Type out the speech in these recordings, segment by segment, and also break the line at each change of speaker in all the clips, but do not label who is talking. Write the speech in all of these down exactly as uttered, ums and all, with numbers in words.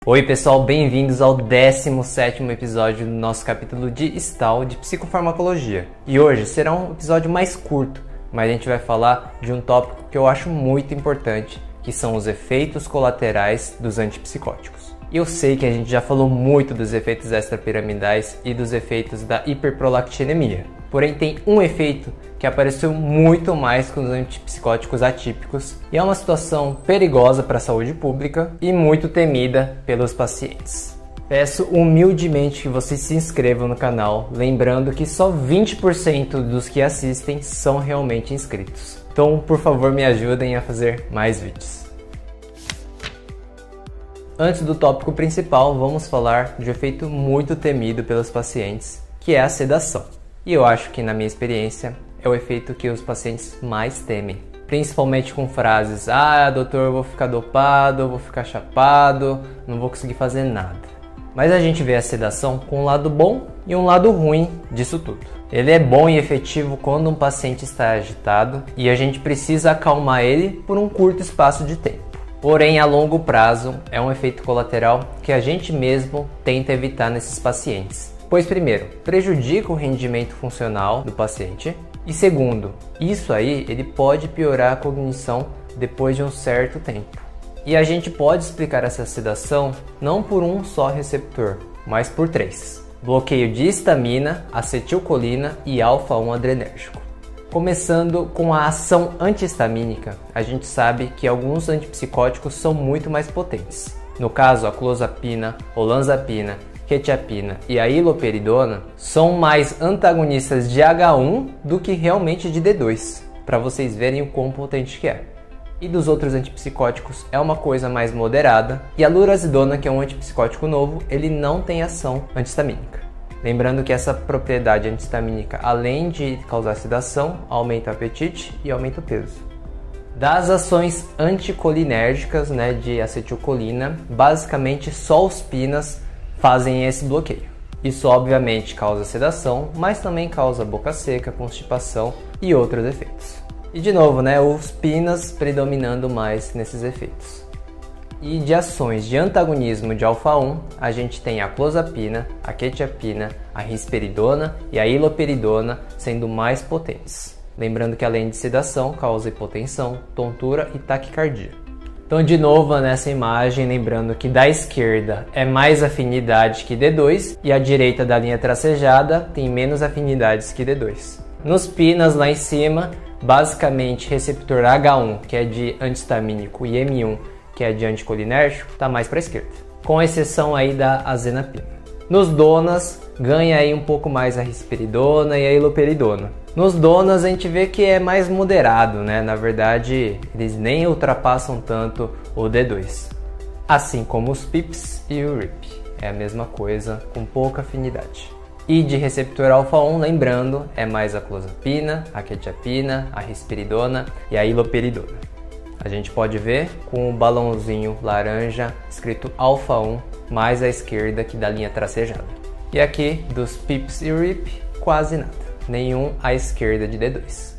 Oi pessoal, bem-vindos ao décimo sétimo episódio do nosso capítulo de S T A L de Psicofarmacologia. E hoje será um episódio mais curto, mas a gente vai falar de um tópico que eu acho muito importante, que são os efeitos colaterais dos antipsicóticos. E eu sei que a gente já falou muito dos efeitos extrapiramidais e dos efeitos da hiperprolactinemia. Porém, tem um efeito que apareceu muito mais com os antipsicóticos atípicos e é uma situação perigosa para a saúde pública e muito temida pelos pacientes. Peço humildemente que vocês se inscrevam no canal, lembrando que só vinte por cento dos que assistem são realmente inscritos. Então, por favor, me ajudem a fazer mais vídeos. Antes do tópico principal, vamos falar de um efeito muito temido pelos pacientes, que é a sedação. E eu acho que, na minha experiência, é o efeito que os pacientes mais temem. Principalmente com frases, ah, doutor, eu vou ficar dopado, eu vou ficar chapado, não vou conseguir fazer nada. Mas a gente vê a sedação com um lado bom e um lado ruim disso tudo. Ele é bom e efetivo quando um paciente está agitado e a gente precisa acalmar ele por um curto espaço de tempo. Porém, a longo prazo, é um efeito colateral que a gente mesmo tenta evitar nesses pacientes. Pois, primeiro, prejudica o rendimento funcional do paciente e, segundo, isso aí ele pode piorar a cognição depois de um certo tempo. E a gente pode explicar essa sedação não por um só receptor, mas por três. Bloqueio de histamina, acetilcolina e alfa um adrenérgico. Começando com a ação antihistamínica, a gente sabe que alguns antipsicóticos são muito mais potentes. No caso, a clozapina, olanzapina, quetiapina e a iloperidona são mais antagonistas de H um do que realmente de D dois, para vocês verem o quão potente que é. E dos outros antipsicóticos é uma coisa mais moderada, e a lurazidona, que é um antipsicótico novo, ele não tem ação antihistamínica. Lembrando que essa propriedade antihistamínica, além de causar sedação, aumenta o apetite e aumenta o peso. Das ações anticolinérgicas, né, de acetilcolina, basicamente só os pinas fazem esse bloqueio. Isso obviamente causa sedação, mas também causa boca seca, constipação e outros efeitos. E de novo, né, os pinas predominando mais nesses efeitos. E de ações de antagonismo de alfa um, a gente tem a clozapina, a quetiapina, a risperidona e a iloperidona sendo mais potentes. Lembrando que além de sedação, causa hipotensão, tontura e taquicardia. Então, de novo, nessa imagem, lembrando que da esquerda é mais afinidade que D dois e a direita da linha tracejada tem menos afinidades que D dois. Nos pinas lá em cima, basicamente receptor H um, que é de antihistamínico, e M um, que é de anticolinérgico, está mais para a esquerda, com exceção aí da azenapina. Nos donas, ganha aí um pouco mais a risperidona e a iloperidona. Nos donas a gente vê que é mais moderado, né? Na verdade, eles nem ultrapassam tanto o D dois. Assim como os P I Ps e o R I P. É a mesma coisa, com pouca afinidade. E de receptor alfa um, lembrando, é mais a clozapina, a quetiapina, a risperidona e a iloperidona. A gente pode ver com o balãozinho laranja escrito alfa um mais à esquerda que da linha tracejada. E aqui dos P I Ps e R I P, quase nada. Nenhum à esquerda de D dois.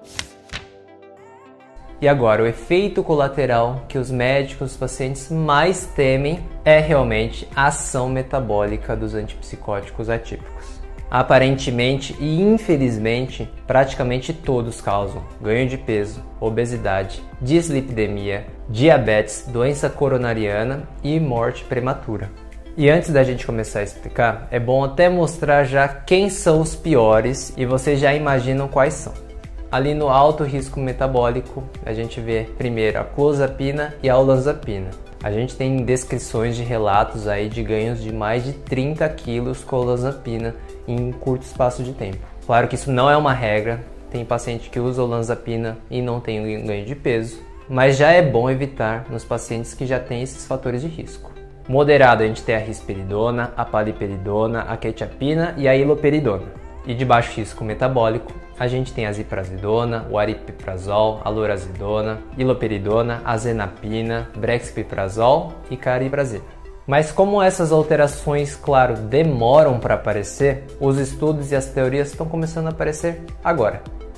E agora, o efeito colateral que os médicos e os pacientes mais temem é realmente a ação metabólica dos antipsicóticos atípicos. Aparentemente e infelizmente, praticamente todos causam ganho de peso, obesidade, dislipidemia, diabetes, doença coronariana e morte prematura. E antes da gente começar a explicar, é bom até mostrar já quem são os piores e vocês já imaginam quais são. Ali no alto risco metabólico, a gente vê primeiro a clozapina e a olanzapina. A gente tem descrições de relatos aí de ganhos de mais de trinta quilos com olanzapina em um curto espaço de tempo. Claro que isso não é uma regra, tem paciente que usa olanzapina e não tem ganho de peso, mas já é bom evitar nos pacientes que já têm esses fatores de risco. Moderado, a gente tem a risperidona, a paliperidona, a quetiapina e a iloperidona. E de baixo risco metabólico, a gente tem a ziprasidona, o aripiprazol, a lorazidona, iloperidona, a zenapina, brexpiprazol e cariprazina. Mas como essas alterações, claro, demoram para aparecer, os estudos e as teorias estão começando a aparecer agora.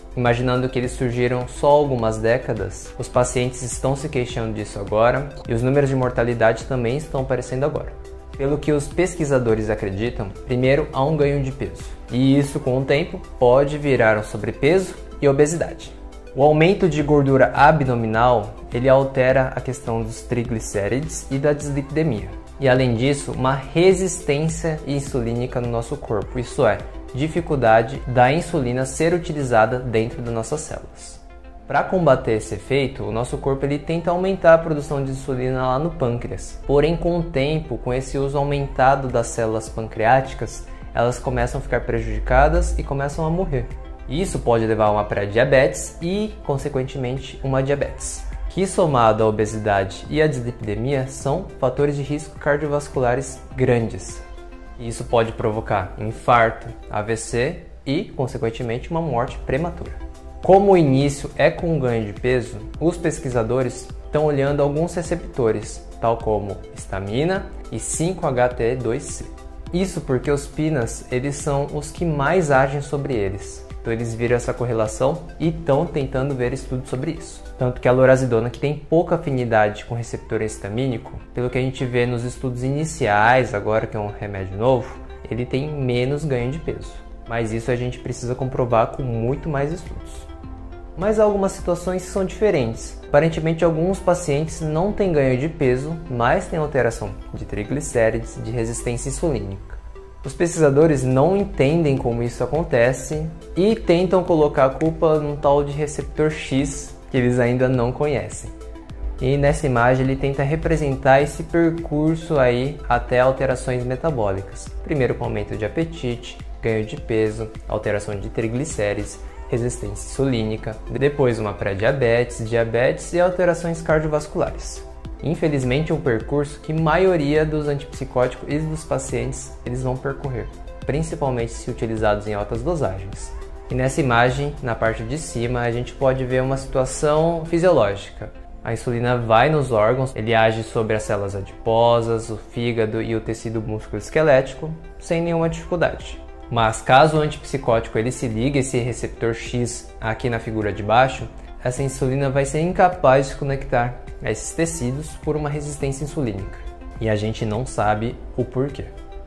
Imaginando que eles surgiram só há algumas décadas, os pacientes estão se queixando disso agora e os números de mortalidade também estão aparecendo agora. Pelo que os pesquisadores acreditam, primeiro há um ganho de peso, e isso com o tempo pode virar um sobrepeso e obesidade. O aumento de gordura abdominal, ele altera a questão dos triglicérides e da dislipidemia. E além disso, uma resistência insulínica no nosso corpo, isso é, dificuldade da insulina ser utilizada dentro das nossas células. Para combater esse efeito, o nosso corpo ele tenta aumentar a produção de insulina lá no pâncreas. Porém, com o tempo, com esse uso aumentado das células pancreáticas, elas começam a ficar prejudicadas e começam a morrer. Isso pode levar a uma pré-diabetes e, consequentemente, uma diabetes, que somado à obesidade e à dislipidemia são fatores de risco cardiovasculares grandes. Isso pode provocar infarto, A V C e, consequentemente, uma morte prematura. Como o início é com ganho de peso, os pesquisadores estão olhando alguns receptores, tal como histamina e cinco H T dois C. Isso porque os pinas eles são os que mais agem sobre eles. Então eles viram essa correlação e estão tentando ver estudos sobre isso. Tanto que a lorazidona, que tem pouca afinidade com o receptor histamínico, pelo que a gente vê nos estudos iniciais, agora que é um remédio novo, ele tem menos ganho de peso. Mas isso a gente precisa comprovar com muito mais estudos. Mas há algumas situações que são diferentes. Aparentemente, alguns pacientes não têm ganho de peso, mas têm alteração de triglicérides, de resistência insulínica. Os pesquisadores não entendem como isso acontece e tentam colocar a culpa num tal de receptor X que eles ainda não conhecem. E nessa imagem ele tenta representar esse percurso aí até alterações metabólicas. Primeiro com aumento de apetite, ganho de peso, alteração de triglicérides, resistência insulínica, depois uma pré-diabetes, diabetes e alterações cardiovasculares. Infelizmente é um percurso que a maioria dos antipsicóticos e dos pacientes eles vão percorrer, principalmente se utilizados em altas dosagens. E nessa imagem, na parte de cima, a gente pode ver uma situação fisiológica. A insulina vai nos órgãos, ele age sobre as células adiposas, o fígado e o tecido músculo-esquelético sem nenhuma dificuldade. Mas caso o antipsicótico ele se ligue a esse receptor X aqui na figura de baixo, essa insulina vai ser incapaz de se conectar a esses tecidos por uma resistência insulínica. E a gente não sabe o porquê.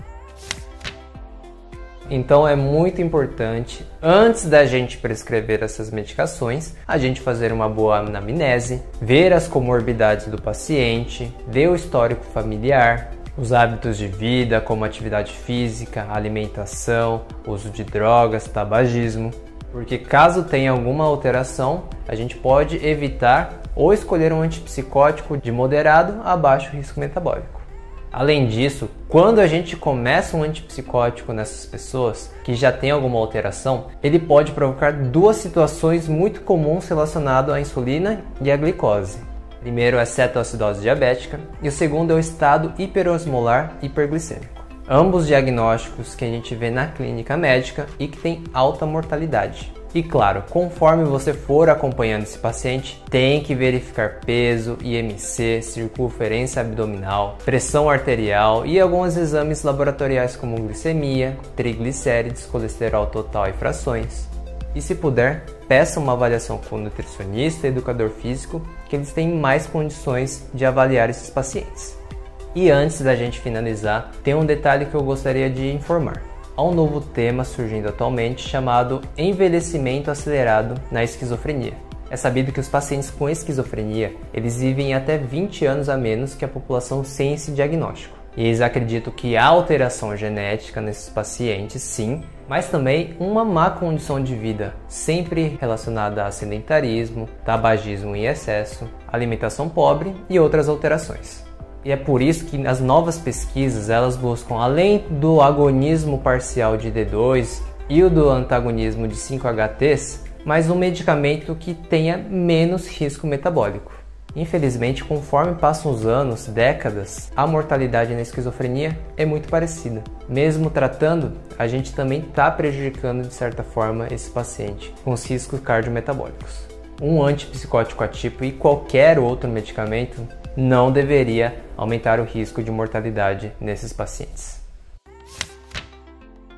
Então é muito importante, antes da gente prescrever essas medicações, a gente fazer uma boa anamnese, ver as comorbidades do paciente, ver o histórico familiar, os hábitos de vida, como atividade física, alimentação, uso de drogas, tabagismo. Porque caso tenha alguma alteração, a gente pode evitar ou escolher um antipsicótico de moderado a baixo risco metabólico. Além disso, quando a gente começa um antipsicótico nessas pessoas que já tem alguma alteração, ele pode provocar duas situações muito comuns relacionadas à insulina e à glicose. Primeiro é a cetoacidose diabética e o segundo é o estado hiperosmolar hiperglicêmico. Ambos diagnósticos que a gente vê na clínica médica e que tem alta mortalidade. E claro, conforme você for acompanhando esse paciente, tem que verificar peso, I M C, circunferência abdominal, pressão arterial e alguns exames laboratoriais como glicemia, triglicérides, colesterol total e frações. E se puder, peça uma avaliação com o nutricionista e educador físico, que eles têm mais condições de avaliar esses pacientes. E antes da gente finalizar, tem um detalhe que eu gostaria de informar. Há um novo tema surgindo atualmente chamado envelhecimento acelerado na esquizofrenia. É sabido que os pacientes com esquizofrenia, eles vivem até vinte anos a menos que a população sem esse diagnóstico. E eles acreditam que há alteração genética nesses pacientes, sim, mas também uma má condição de vida, sempre relacionada a sedentarismo, tabagismo em excesso, alimentação pobre e outras alterações. E é por isso que as novas pesquisas elas buscam, além do agonismo parcial de D dois e o do antagonismo de cinco H T's, mais um medicamento que tenha menos risco metabólico. Infelizmente, conforme passam os anos, décadas, a mortalidade na esquizofrenia é muito parecida. Mesmo tratando, a gente também está prejudicando de certa forma esse paciente com os riscos cardiometabólicos. Um antipsicótico ativo e qualquer outro medicamento não deveria aumentar o risco de mortalidade nesses pacientes.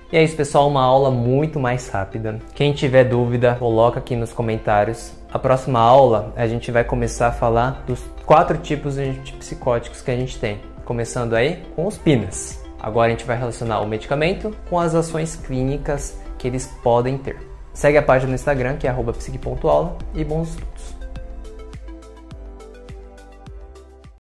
E é isso, pessoal, uma aula muito mais rápida. Quem tiver dúvida, coloca aqui nos comentários. A próxima aula a gente vai começar a falar dos quatro tipos de antipsicóticos que a gente tem, começando aí com os pinas. Agora a gente vai relacionar o medicamento com as ações clínicas que eles podem ter. Segue a página no Instagram, que é arroba psique ponto aula, e bons estudos!